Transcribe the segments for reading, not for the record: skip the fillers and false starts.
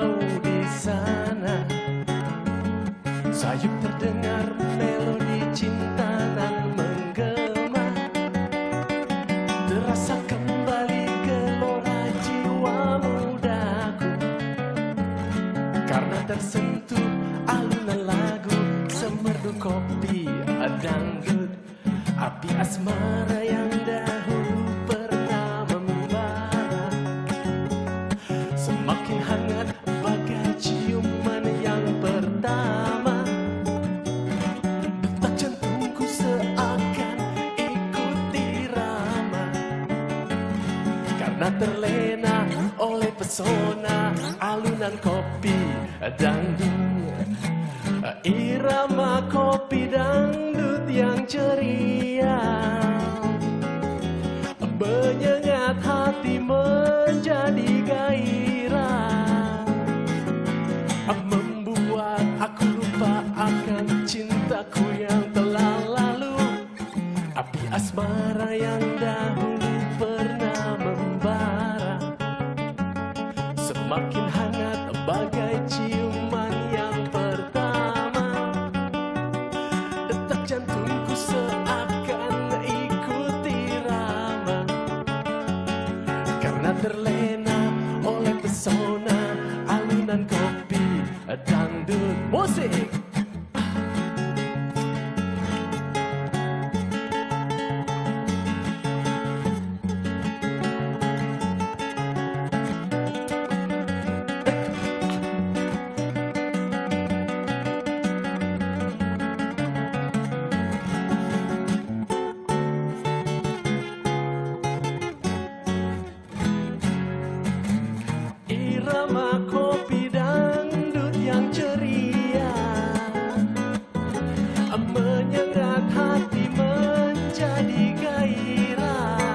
jauh di sana, sayup terdengar melodi cinta nan menggema, terasa kembali gelora jiwa mudaku, karena tersentuh alunan lagu semerdu kopi dangdut, api asmara yang dahulu pernah membara, semakin hangat bagai ciuman yang pertama. Detak jantungku seakan ikut irama, karena terlena oleh pesona alunan kopi dangdut, irama kopi dangdut yang ceria, menyengat hati menjadi gairah, membuat aku lupa akan cintaku yang telah lalu, api asmara yang dahulu pernah membara, semakin hangat bagai ciuman yang pertama. Detak jantungku seakan ikut irama, karena terlena oleh pesona alunan kopi dangdut. Musik! Irama kopi dangdut yang ceria, menyengat hati menjadi gairah,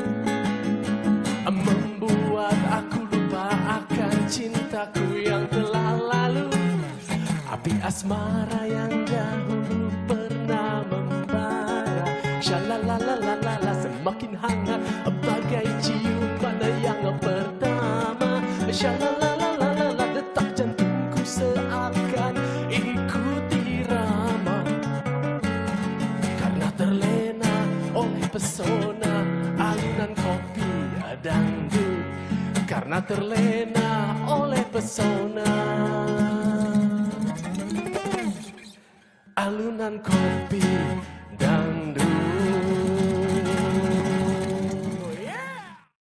membuat aku lupa akan cintaku yang telah lalu, api asmara yang dahulu pernah membara, shalalalalala, semakin hangat bagai ciuman yang pertama. Shalalalalala, detak jantungku seakan ikut irama, karena terlena oleh pesona alunan kopi dangdut, karena terlena oleh pesona alunan kopi